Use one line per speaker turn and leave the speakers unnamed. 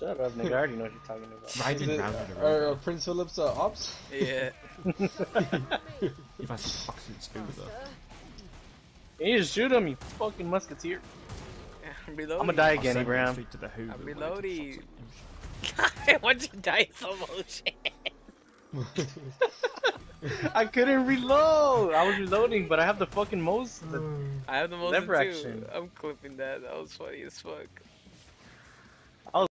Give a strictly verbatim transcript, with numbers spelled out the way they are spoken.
Shut up, nigga. I already know what you're talking about.
Riding
Is it,
round and
are,
around.
are Prince Philip's uh, ops?
Yeah.
He has fucking scooter.
You just shoot him, you fucking musketeer.
I'm reloading.
I'm gonna die
I'll
again,
send him
Abraham.
straight to the Hoover.
I'm
where he
reloading.
can fucking-
Why'd you die in slow motion?
I couldn't reload. I was reloading, but I have the fucking most. The
I have the most
lever
too.
action.
I'm clipping that. That was funny as fuck.